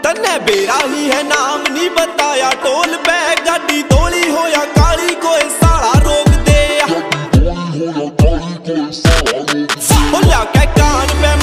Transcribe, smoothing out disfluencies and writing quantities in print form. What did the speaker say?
तन्ने बेरा ही है नाम नहीं बताया टोल पे गाड़ी तोली होया काली कोई साला रोक दे बोलिया के कान पे